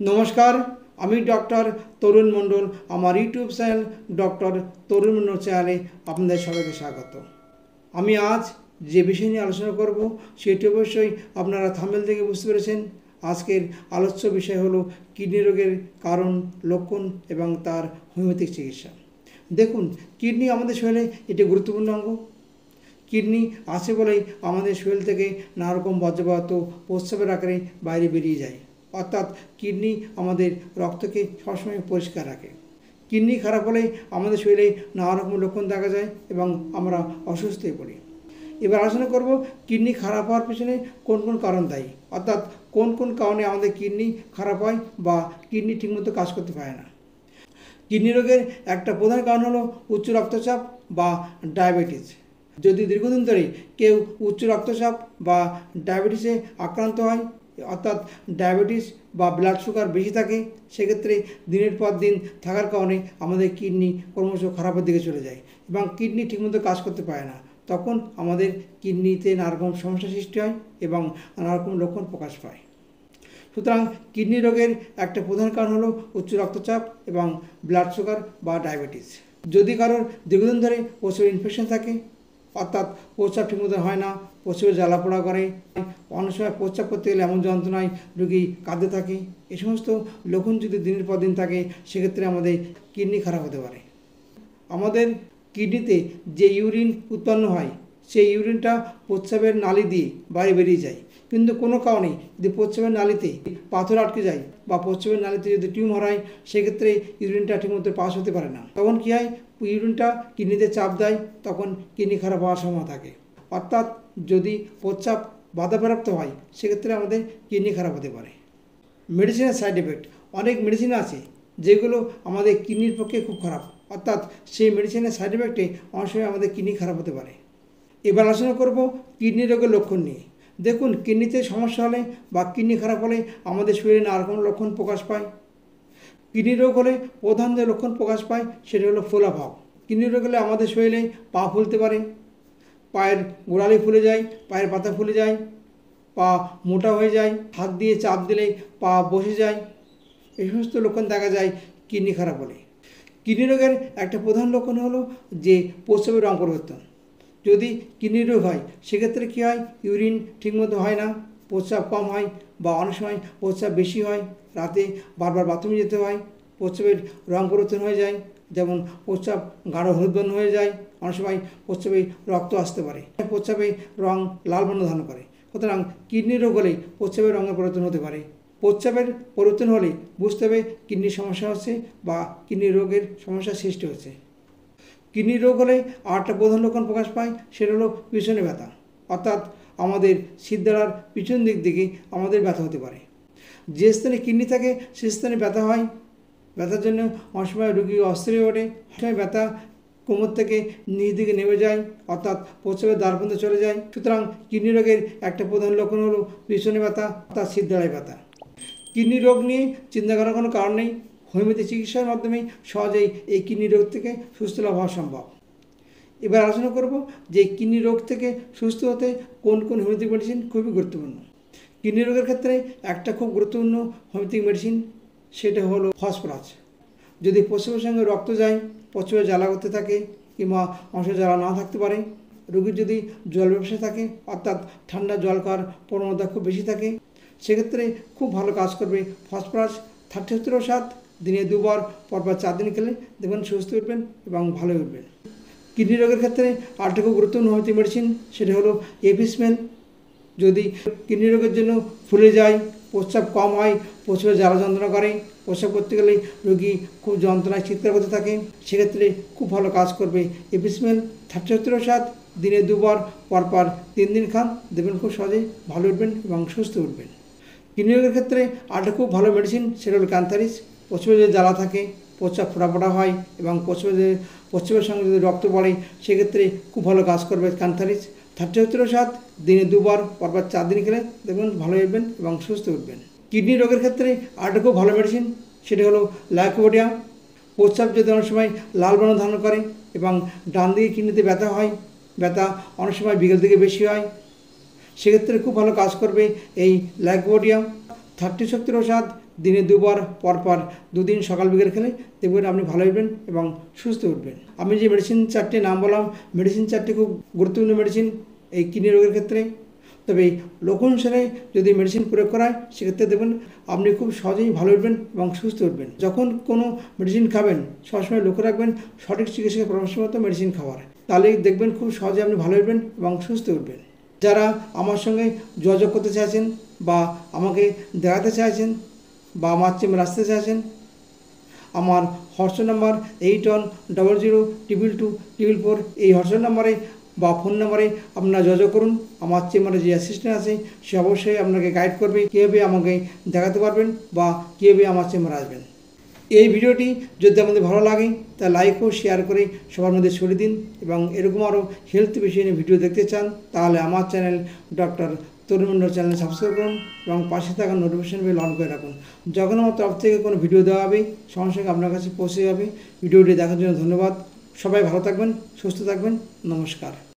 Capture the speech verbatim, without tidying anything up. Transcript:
নমস্কার, আমি ডক্টর তরুণ মণ্ডল। আমার YouTube channel doctor Tarun Mondal চ্যানেলে আপনাদের সবাইকে স্বাগত। আমি আজ যে বিষয় নিয়ে আলোচনা করব সেটি অবশ্যই আপনারা থাম্বনেল থেকে বুঝতে পেরেছেন। আজকের আলোচ্য বিষয় হলো কিডনি রোগের কারণ, লক্ষণ এবং তার হোমিওপ্যাথিক চিকিৎসা। দেখুন, কিডনি আমাদের শরীরে একটি গুরুত্বপূর্ণ অঙ্গ। কিডনি আছে বলেই আমাদের শরীর থেকে নানা রকম বর্জ্য পদার্থ প্রস্রাবের আকারে বাইরে বেরিয়ে যায়। অর্থাৎ কিডনি আমাদের রক্তকে সবসময় পরিষ্কার রাখে। কিডনি খারাপ হলে আমাদের শরীরে নানা রকম লক্ষণ দেখা যায় এবং আমরা অসুস্থ হয়ে পড়ি। এবার আলোচনা করব কিডনি খারাপ হওয়ার পেছনে কোন কোন কারণ দায়ী, অর্থাৎ কোন কোন কারণে আমাদের কিডনি খারাপ হয় বা কিডনি ঠিকমতো কাজ করতে পারে না। কিডনি রোগের একটা প্রধান কারণ হলো উচ্চ রক্তচাপ বা ডায়াবেটিস। যদি দীর্ঘদিন ধরে কেউ উচ্চ রক্তচাপ বা ডায়াবেটিসে আক্রান্ত হয়, অর্থাৎ ডায়াবেটিস বা ব্লাড সুগার বেশি থাকে, সেক্ষেত্রে দিনের পর দিন থাকার কারণে আমাদের কিডনি ক্রমশ খারাপের দিকে চলে যায় এবং কিডনি ঠিকমতো কাজ করতে পারে না। তখন আমাদের কিডনিতে নানা রকম সমস্যা সৃষ্টি হয় এবং নানা রকম লক্ষণ প্রকাশ পায়। সুতরাং কিডনি রোগের একটা প্রধান কারণ হলো উচ্চ রক্তচাপ এবং ব্লাড সুগার বা ডায়াবেটিস। যদি কারোর দীর্ঘদিন ধরে প্রচুর ইনফেকশন থাকে, অর্থাৎ প্রস্রাব ঠিকমতো হয় না, প্রস্রাবে জ্বালাপোড়া করে, অনেক সময় প্রস্রাব করতে গেলে এমন যন্ত্রণায় রোগী কাঁদতে থাকে, এই সমস্ত লক্ষণ যদি দিনের পর দিন থাকে, সেক্ষেত্রে আমাদের কিডনি খারাপ হতে পারে। আমাদের কিডনিতে যে ইউরিন উৎপন্ন হয়, সেই ইউরিনটা প্রস্রাবের নালি দিয়ে বাইরে বেরিয়ে যায়। কিন্তু কোনো কারণে যদি প্রস্রাবের নালিতে পাথর আটকে যায় বা প্রস্রাবের নালিতে যদি টিউমার হয়, সেক্ষেত্রে ইউরিনটা ঠিকমতো পাস হতে পারে না। তখন কী হয়, ইউরিনটা কিডনিতে চাপ দেয়, তখন কিডনি খারাপ হওয়ার সম্ভাবনা থাকে। অর্থাৎ যদি প্রস্রাব বাধাপ্রাপ্ত হয়, সেক্ষেত্রে আমাদের কিডনি খারাপ হতে পারে। মেডিসিনের সাইড এফেক্ট, অনেক মেডিসিন আছে যেগুলো আমাদের কিডনির পক্ষে খুব খারাপ, অর্থাৎ সেই মেডিসিনের সাইড এফেক্টে অনেক সময় আমাদের কিডনি খারাপ হতে পারে। এবার আলোচনা করব কিডনি রোগের লক্ষণ নিয়ে। দেখুন, কিডনিতে সমস্যা হলে বা কিডনি খারাপ হলে আমাদের শরীরে নানা রকম লক্ষণ প্রকাশ পায়। কিডনি রোগ হলে প্রধান যে লক্ষণ প্রকাশ পায় সেটা হলো ফোলাভাব। কিডনি রোগ হলে আমাদের শরীরে পা ফুলতে পারে, পায়ের গোড়ালি ফুলে যায়, পায়ের পাতা ফুলে যায়, পা মোটা হয়ে যায়, হাত দিয়ে চাপ দিলেই পা বসে যায়, এই সমস্ত লক্ষণ দেখা যায় কিডনি খারাপ হলে। কিডনি রোগের একটা প্রধান লক্ষণ হলো যে প্রস্রাবের রং পরিবর্তন। যদি কিডনি রোগ হয়, সেক্ষেত্রে কী হয়, ইউরিন ঠিকমতো হয় না, প্রস্রাব কম হয় বা অনেক সময় প্রস্রাব বেশি হয়, রাতে বারবার বাথরুমে যেতে হয়, প্রস্রাবের রং পরিবর্তন হয়ে যায়, যেমন প্রস্রাব গাঢ় হলুদ বর্ণ হয়ে যায়, অনেক সময় প্রস্রাবে রক্ত আসতে পারে, প্রস্রাবে রং লাল বর্ণ ধারণ করে। সুতরাং কিডনি রোগ হলেই প্রস্রাবের রঙের পরিবর্তন হতে পারে। প্রস্রাবের পরিবর্তন হলে বুঝতে হবে কিডনির সমস্যা হচ্ছে বা কিডনি রোগের সমস্যা সৃষ্টি হচ্ছে। কিডনি রোগ হলে আরেকটা প্রধান লক্ষণ প্রকাশ পায়, সেটা হলো পিছনে ব্যথা, অর্থাৎ আমাদের শিরদাঁড়ার পিছন দিক থেকে আমাদের ব্যথা হতে পারে। যে স্থানে কিডনি থাকে সে স্থানে ব্যথা হয়। ব্যথার জন্য অনেক সময় রোগী অস্থির হয়ে ওঠে, অনেক সময় ব্যথা কোমর থেকে নিচ দিকে নেমে যায়, অর্থাৎ প্রস্রাবের দ্বার পর্যন্ত চলে যায়। সুতরাং কিডনি রোগের একটা প্রধান লক্ষণ হলো পিছনে ব্যথা, অর্থাৎ শিরদাঁড়ায় ব্যথা। কিডনি রোগ নিয়ে চিন্তা করার কোনো কারণ নেই। হোমিওপ্যাথি চিকিৎসার মাধ্যমে সহজেই এই কিডনি রোগ থেকে সুস্থ লাভ হওয়া সম্ভব। এবার আলোচনা করব যে কিডনি রোগ থেকে সুস্থ হতে কোন কোন হোমিওপ্যাথিক মেডিসিন খুবই গুরুত্বপূর্ণ। কিডনি রোগের ক্ষেত্রে একটা খুব গুরুত্বপূর্ণ হোমিওপ্যাথিক মেডিসিন, সেটা হলো ফসফরাস। যদি প্রস্রাবের সঙ্গে রক্ত যায়, প্রস্রাবে জ্বালা করতে থাকে কিংবা অংশ জ্বালা না থাকতে পারে, রোগীর যদি জল ব্যবসা থাকে, অর্থাৎ ঠান্ডা জল খাওয়ার প্রবণতা খুব বেশি থাকে, সেক্ষেত্রে খুব ভালো কাজ করবে ফসফরাস থার্টি সতেরো সাত। দিনে দুবার পরপর চার দিন খেলে দেখবেন সুস্থ উঠবেন এবং ভালো উঠবেন। কিডনি রোগের ক্ষেত্রে আরেকটা খুব গুরুত্বপূর্ণ হোমিওপ্যাথি মেডিসিন, সেটা হলো এপিসমেল। যদি কিডনি রোগের জন্য ফুলে যায়, প্রস্রাব কম হয়, প্রস্রাবে জ্বালা যন্ত্রণা করে, প্রস্রাব করতে গেলে রোগী খুব যন্ত্রণায় চিৎকার করতে থাকে, সেক্ষেত্রে খুব ভালো কাজ করবে এপিসমেল থার্টি সতেরো সাত। দিনে দুবার পরপর তিন দিন খান, দেখবেন খুব সহজেই ভালো উঠবেন এবং সুস্থ উঠবেন। কিডনি রোগের ক্ষেত্রে আরেকটা খুব ভালো মেডিসিন, সেটা হলো ক্যান্থারিস। প্রস্রাবে যদি জ্বালা থাকে, প্রস্রাব ফোড়া ফোড়া হয় এবং প্রস্রাবে প্রস্রাবের সঙ্গে যদি রক্ত পড়ে, সেক্ষেত্রে খুব ভালো কাজ করবে ক্যান্থারিস থার্টি সতেরো সাত। দিনে দুবার পরপর চার দিন খেলে দেখবেন ভালো উঠবেন এবং সুস্থ উঠবেন। কিডনি রোগের ক্ষেত্রে আরেকটা খুব ভালো মেডিসিন, সেটা হলো লাইকোপোডিয়াম। প্রস্রাব যদি অনেক সময় লাল বর্ণ ধারণ করে এবং ডান দিকে কিডনিতে ব্যথা হয়, ব্যথা অনেক সময় বিকেল থেকে বেশি হয়, সেক্ষেত্রে খুব ভালো কাজ করবে এই লাইকোপোডিয়াম থার্টি সতেরো সাত। দিনে দুবার পরপর দুদিন সকাল বিকেল খেলে দেখবেন আপনি ভালো হবেন এবং সুস্থ উঠবেন। আমি যে মেডিসিন চারটে নাম বললাম, মেডিসিন চারটে খুব গুরুত্বপূর্ণ মেডিসিন এই কিডনি রোগের ক্ষেত্রে। তবে লক্ষণ অনুসারে যদি মেডিসিন প্রয়োগ করা হয় সেক্ষেত্রে দেখবেন আপনি খুব সহজেই ভালো উঠবেন এবং সুস্থ উঠবেন। যখন কোনো মেডিসিন খাবেন সবসময় লক্ষ্য রাখবেন সঠিক চিকিৎসকের পরামর্শ মতো মেডিসিন খাওয়ার, তাহলে দেখবেন খুব সহজে আপনি ভালো উঠবেন এবং সুস্থ উঠবেন। যারা আমার সঙ্গে যোগাযোগ করতে চাইছেন বা আমাকে দেখাতে চাইছেন বা আমার চেম্বারে আসতে চাইছেন, আমার WhatsApp number eight one double zero triple two triple four এই হোয়াটসঅ্যাপ নাম্বারে বা ফোন নাম্বারে আপনারা যোগাযোগ করুন। আমার চেম্বারে যে অ্যাসিস্ট্যান্ট আছে সে অবশ্যই আপনাকে গাইড করবে কীভাবে আমাকে দেখাতে পারবেন বা কীভাবে আমার চেম্বারে আসবেন। এই ভিডিওটি যদি আপনাদের ভালো লাগে তা লাইক ও শেয়ার করে সবার মধ্যে ছড়িয়ে দিন এবং এরকম আরও হেলথ বিষয় নিয়ে ভিডিও দেখতে চান তাহলে আমার channel doctor Tarun Mondal channel subscribe করুন এবং পাশে থাকা নোটিফিকেশন বেল অন করে রাখুন। যখন আমার তরফ থেকে কোনো ভিডিও দেওয়া হবে সঙ্গে সঙ্গে আপনার কাছে পৌঁছে যাবে। ভিডিওটি দেখার জন্য ধন্যবাদ। সবাই ভালো থাকবেন, সুস্থ থাকবেন। নমস্কার।